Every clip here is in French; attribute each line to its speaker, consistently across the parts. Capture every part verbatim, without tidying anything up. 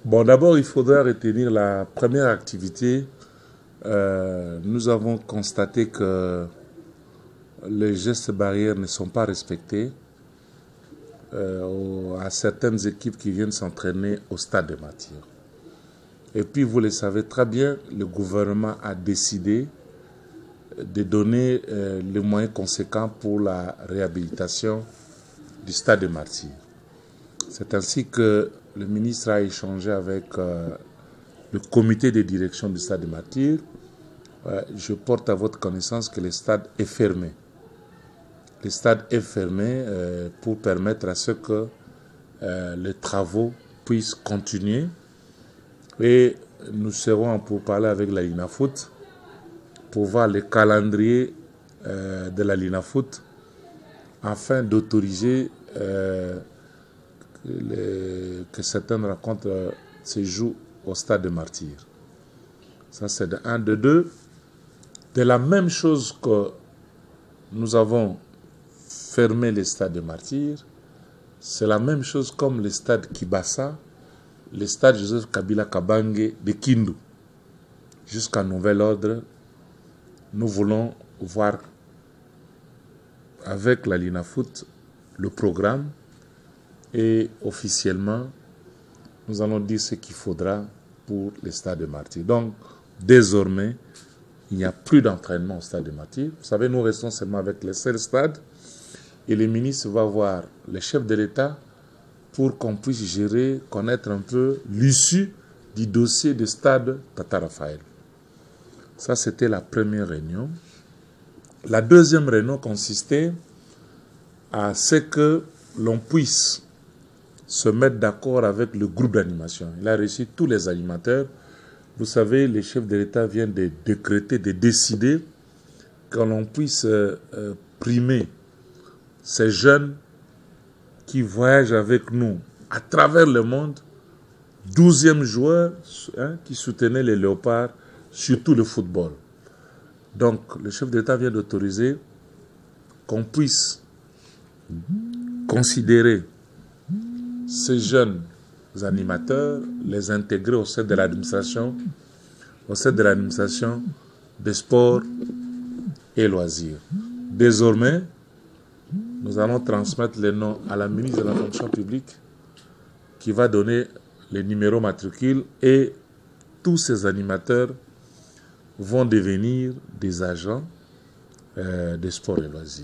Speaker 1: Bon, d'abord, il faudra retenir la première activité. Euh, nous avons constaté que les gestes barrières ne sont pas respectés euh, à certaines équipes qui viennent s'entraîner au stade de Martyrs. Et puis, vous le savez très bien, le gouvernement a décidé de donner euh, les moyens conséquents pour la réhabilitation du stade de Martyrs. C'est ainsi que le ministre a échangé avec euh, le comité de direction du stade de Martyrs. Euh, je porte à votre connaissance que le stade est fermé. Le stade est fermé euh, pour permettre à ce que euh, les travaux puissent continuer. Et nous serons en pourparlers avec la Linafoot pour voir le calendrier euh, de la Linafoot afin d'autoriser euh, les, que certaines rencontres euh, se jouent au stade de Martyrs. Ça, c'est de un. De deux, de la même chose que nous avons fermé le stade de Martyrs, c'est la même chose comme le stade Kibasa, le stade Joseph Kabila Kabange de Kindu. Jusqu'à nouvel ordre, nous voulons voir avec la Linafoot le programme et officiellement, nous allons dire ce qu'il faudra pour le stade de Martyrs. Donc, désormais, il n'y a plus d'entraînement au stade de Martyrs. Vous savez, nous restons seulement avec le seul stade et le ministre va voir le chef de l'État pour qu'on puisse gérer, connaître un peu l'issue du dossier du stade Tata Raphaël. Ça, c'était la première réunion. La deuxième réunion consistait à ce que l'on puisse se mettre d'accord avec le groupe d'animation. Il a reçu tous les animateurs. Vous savez, le chef de l'État vient de décréter, de décider que l'on puisse euh, primer ces jeunes qui voyagent avec nous à travers le monde, douzième joueur hein, qui soutenait les Léopards, surtout le football. Donc, le chef d'État vient d'autoriser qu'on puisse considérer ces jeunes animateurs, les intégrer au sein de l'administration, au sein de l'administration des sports et loisirs. Désormais, nous allons transmettre les noms à la ministre de la fonction publique qui va donner les numéros matricules et tous ces animateurs vont devenir des agents euh, des sports et loisirs.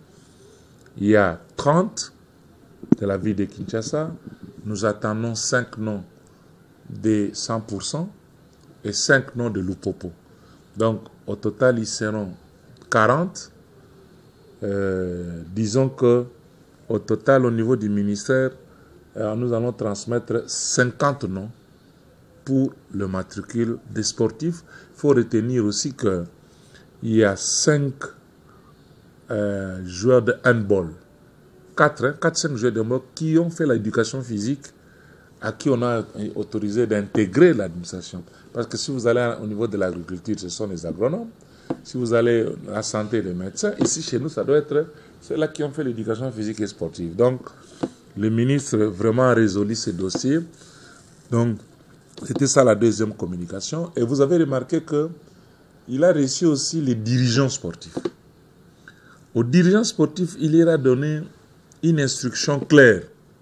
Speaker 1: Il y a trente de la ville de Kinshasa. Nous attendons cinq noms de cent pour cent et cinq noms de Lupopo. Donc, au total, ils seront quarante. Euh, disons que au total, au niveau du ministère, euh, nous allons transmettre cinquante noms pour le matricule des sportifs. Il faut retenir aussi qu'il y a cinq euh, joueurs de handball, quatre, quatre, cinq joueurs de handball qui ont fait l'éducation physique, à qui on a autorisé d'intégrer l'administration. Parce que si vous allez au niveau de l'agriculture, ce sont les agronomes. Si vous allez à la santé, les médecins. Ici, chez nous, ça doit être ceux-là qui ont fait l'éducation physique et sportive. Donc, le ministre vraiment a résolu ce dossier. Donc, c'était ça la deuxième communication. Et vous avez remarqué qu'il a reçu aussi les dirigeants sportifs. Aux dirigeants sportifs, il leur a donné une instruction claire.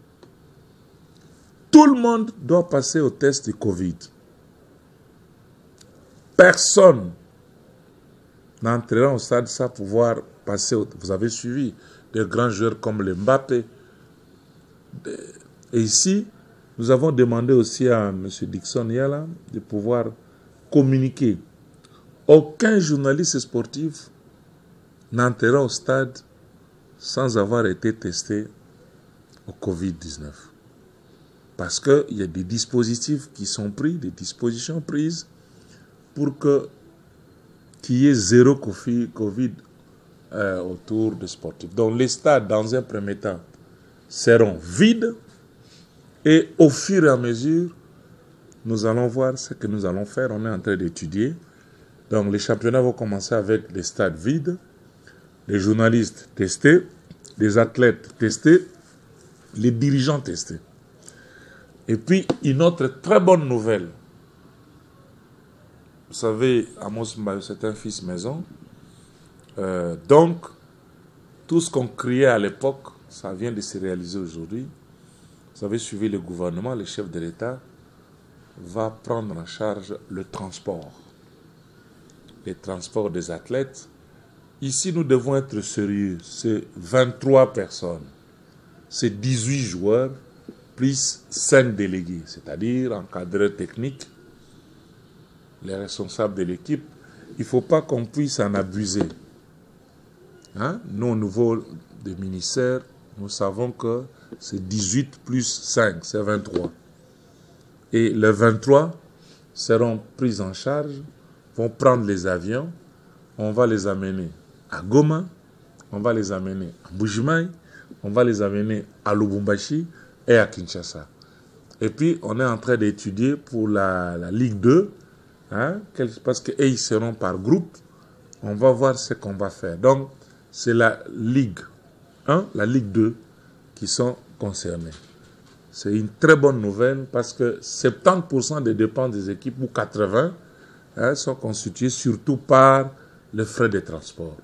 Speaker 1: Tout le monde doit passer au test de Covid. Personne n'entrera au stade sans pouvoir passer au... Vous avez suivi des grands joueurs comme le Mbappé. Et ici, nous avons demandé aussi à M. Dixon Yala de pouvoir communiquer. Aucun journaliste sportif n'entrera au stade sans avoir été testé au Covid dix-neuf. Parce qu'il y a des dispositifs qui sont pris, des dispositions prises pour que qu'il y ait zéro Covid euh, autour des sportifs. Donc les stades, dans un premier temps, seront vides et au fur et à mesure, nous allons voir ce que nous allons faire. On est en train d'étudier. Donc les championnats vont commencer avec les stades vides, les journalistes testés, les athlètes testés, les dirigeants testés. Et puis, une autre très bonne nouvelle. Vous savez, Amos Mbayo, c'est un fils maison. Euh, donc, tout ce qu'on criait à l'époque, ça vient de se réaliser aujourd'hui. Vous avez suivi le gouvernement, le chef de l'État va prendre en charge le transport. Les transports des athlètes. Ici, nous devons être sérieux. C'est vingt-trois personnes. C'est dix-huit joueurs, plus cinq délégués, c'est-à-dire encadreurs techniques, les responsables de l'équipe. Il ne faut pas qu'on puisse en abuser. Hein? Nous, au niveau des ministères, nous savons que c'est dix-huit plus cinq, c'est vingt-trois. Et les vingt-trois seront pris en charge, vont prendre les avions, on va les amener à Goma, on va les amener à Bujimaï, on va les amener à Lubumbashi et à Kinshasa. Et puis, on est en train d'étudier pour la, la Ligue deux, hein, parce qu'ils seront par groupe. On va voir ce qu'on va faire. Donc, c'est la Ligue un, la Ligue deux qui sont concernés. C'est une très bonne nouvelle parce que soixante-dix pour cent des dépenses des équipes, ou quatre-vingts pour cent, hein, sont constituées surtout par les frais de transport.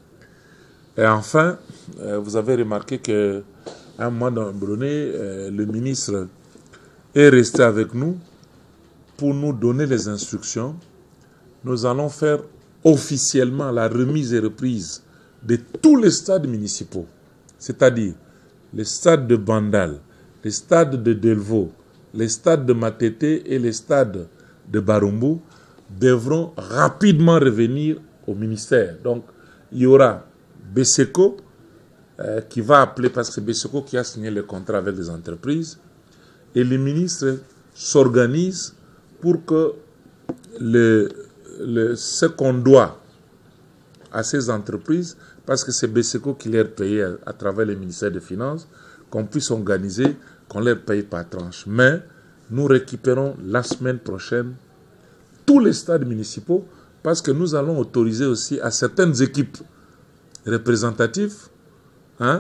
Speaker 1: Et enfin, euh, vous avez remarqué qu'à un moment donné, euh, le ministre est resté avec nous pour nous donner les instructions. Nous allons faire officiellement la remise et reprise de tous les stades municipaux, c'est-à-dire les stades de Bandal, les stades de Delvaux, les stades de Matete et les stades de Barumbu devront rapidement revenir au ministère. Donc, il y aura Beseko euh, qui va appeler, parce que c'est Beseko qui a signé le contrat avec les entreprises, et les ministres s'organisent pour que le, le, ce qu'on doit à ces entreprises, parce que c'est Beseko qui les paye à, à travers le ministère des Finances, qu'on puisse organiser, qu'on les paye par tranche. Mais nous récupérons la semaine prochaine tous les stades municipaux, parce que nous allons autoriser aussi à certaines équipes représentatives, hein,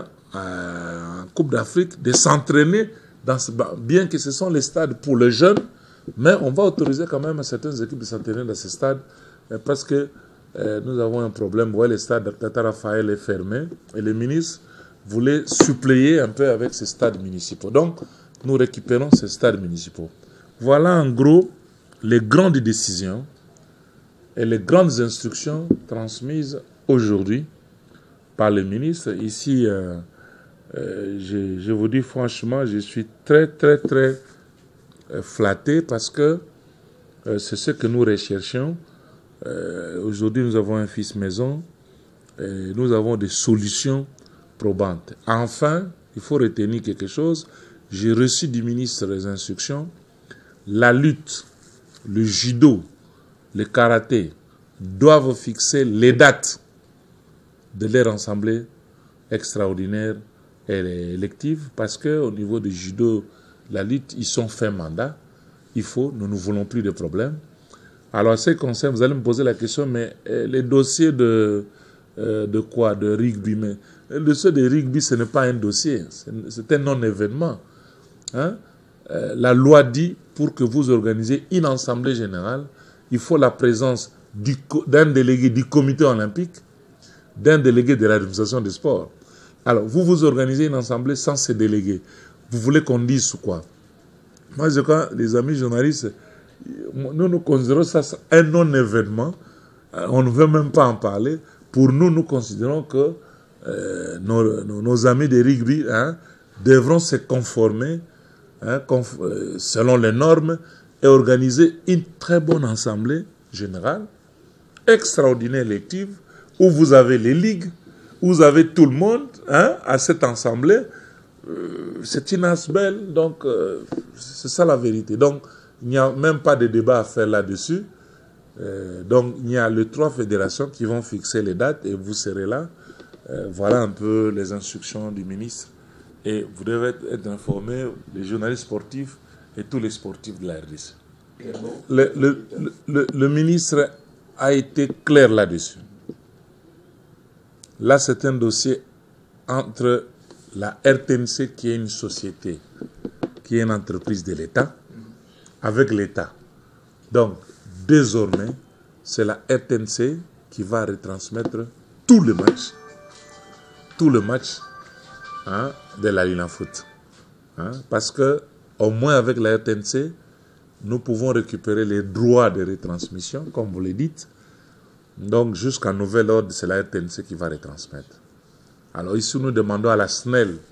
Speaker 1: en Coupe d'Afrique, de s'entraîner, dans ce, bien que ce sont les stades pour les jeunes, mais on va autoriser quand même à certaines équipes de s'entraîner dans ces stades, parce que euh, nous avons un problème. Ouais, le stade de Tata Raphaël est fermé, et les ministres voulaient suppléer un peu avec ces stades municipaux. Donc, nous récupérons ces stades municipaux. Voilà en gros les grandes décisions et les grandes instructions transmises aujourd'hui par le ministre. Ici, euh, euh, je, je vous dis franchement, je suis très, très, très euh, flatté parce que euh, c'est ce que nous recherchions. Euh, aujourd'hui, nous avons un fils maison et nous avons des solutions probantes. Enfin, il faut retenir quelque chose. J'ai reçu du ministre les instructions. La lutte, le judo, le karaté doivent fixer les dates de leur assemblée extraordinaire et élective, parce qu'au niveau du judo, la lutte, ils sont fin mandat. Il faut, nous ne voulons plus de problèmes. Alors, à ce qui concerne, vous allez me poser la question, mais euh, les dossiers de, euh, de quoi? De rugby. Mais le dossier de rugby, ce n'est pas un dossier, c'est un non-événement. Hein? Euh, la loi dit, pour que vous organisez une assemblée générale, il faut la présence d'un délégué du comité olympique, d'un délégué de l'administration des sports. Alors, vous vous organisez une assemblée sans ces délégués. Vous voulez qu'on dise quoi? Moi, je crois, les amis journalistes, nous nous considérons ça un non-événement. On ne veut même pas en parler. Pour nous, nous considérons que euh, nos, nos, nos amis de rugby, hein, devront se conformer, hein, conf euh, selon les normes, et organiser une très bonne assemblée générale, extraordinaire élective, où vous avez les ligues, où vous avez tout le monde, hein, à cette assemblée. Euh, c'est une asbelle, donc euh, c'est ça la vérité. Donc, il n'y a même pas de débat à faire là-dessus. Euh, donc, il y a les trois fédérations qui vont fixer les dates et vous serez là. Euh, voilà un peu les instructions du ministre. Et vous devez être, être informés, les journalistes sportifs et tous les sportifs de la R D C. Le, le, le, le ministre a été clair là-dessus. Là, c'est un dossier entre la R T N C, qui est une société qui est une entreprise de l'État, avec l'État. Donc, désormais, c'est la R T N C qui va retransmettre tous les matchs, tous les matchs hein, de la Ligue Foot. Hein, parce que, au moins avec la R T N C, nous pouvons récupérer les droits de retransmission, comme vous le dites. Donc, jusqu'à nouvel ordre, c'est la R T N C qui va retransmettre. Alors ici, nous demandons à la S N E L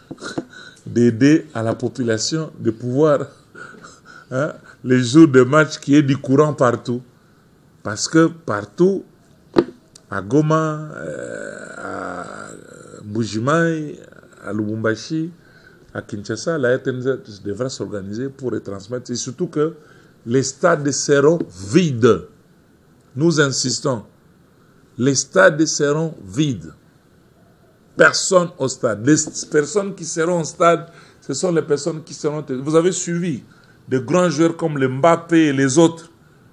Speaker 1: d'aider à la population de pouvoir, hein, les jours de match, qui est du courant partout. Parce que partout, à Goma, euh, à Mbujimaï, à Lubumbashi, à Kinshasa, la R T N C devra s'organiser pour retransmettre. Et surtout que les stades seront vides. Nous insistons. Les stades seront vides. Personne au stade. Les personnes qui seront au stade, ce sont les personnes qui seront... Vous avez suivi de grands joueurs comme le Mbappé et les autres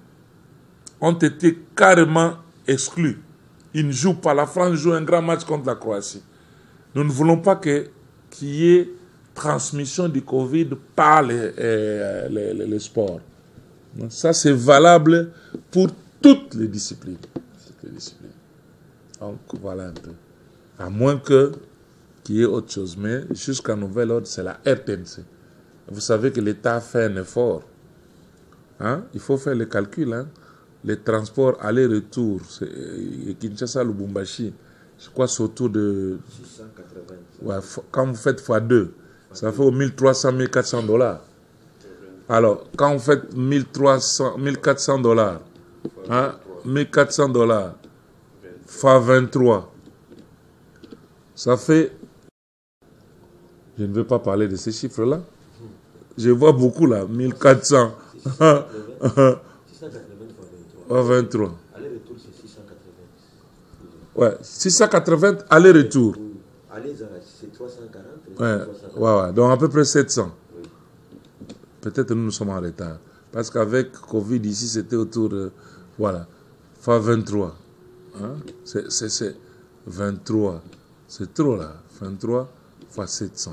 Speaker 1: ont été carrément exclus. Ils ne jouent pas. La France joue un grand match contre la Croatie. Nous ne voulons pas que, qu'il y ait transmission du Covid par les, les, les, les, les sports. Ça, c'est valable pour toutes les disciplines. Toutes les disciplines. Donc, voilà un peu. À moins que qu'il y ait autre chose. Mais jusqu'à nouvel ordre, c'est la R T N C. Vous savez que l'État fait un effort. Hein? Il faut faire le calcul. Hein? Les transports aller-retour, Kinshasa, Lubumbashi, je crois c'est autour de... six cent quatre-vingts. Ouais, quand vous faites fois deux, ça fait au mille trois cents, mille quatre cents dollars. Alors, quand vous faites mille trois cents, mille quatre cents dollars, hein, mille quatre cents dollars, fois vingt-trois, ça fait... Je ne veux pas parler de ces chiffres-là. Je vois beaucoup là, mille quatre cents. vingt-trois.
Speaker 2: Aller-retour, c'est six cent quatre-vingts.
Speaker 1: Ouais, six cent quatre-vingts aller-retour.
Speaker 2: Aller, c'est trois cent quarante.
Speaker 1: Ouais, ouais, ouais, donc à peu près sept cents. Oui. Peut-être nous, nous sommes en retard. Parce qu'avec Covid, ici, c'était autour de... Voilà, fois vingt-trois. Hein? C'est vingt-trois. C'est trop là. vingt-trois fois sept cents.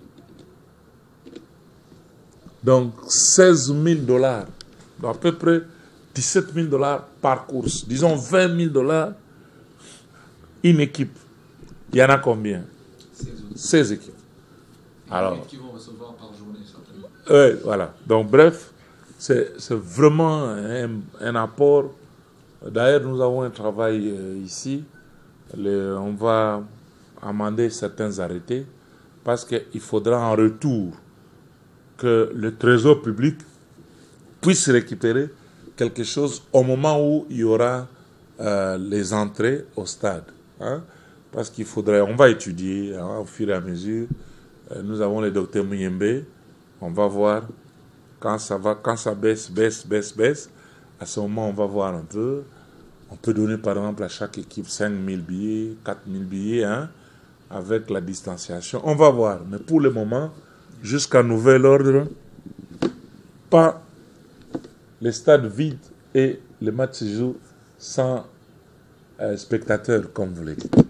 Speaker 1: Donc, seize mille dollars. Donc, à peu près dix-sept mille dollars par course. Disons vingt mille dollars, une équipe. Il y en a combien? seize équipes. Alors, qui vont recevoir par journée, certainement. Oui, voilà. Donc, bref, c'est vraiment un, un apport. D'ailleurs, nous avons un travail euh, ici. Le, on va amender certains arrêtés parce qu'il faudra en retour que le trésor public puisse récupérer quelque chose au moment où il y aura euh, les entrées au stade. Hein? Parce qu'il faudrait, on va étudier hein, au fur et à mesure. Euh, nous avons le docteur Muyembe. On va voir quand ça va, quand ça baisse, baisse, baisse, baisse. À ce moment, on va voir un peu. On peut donner par exemple à chaque équipe cinq mille billets, quatre mille billets, hein, avec la distanciation. On va voir. Mais pour le moment, jusqu'à nouvel ordre, pas les stades vides et les matchs se jouent sans euh, spectateurs, comme vous l'avez dit.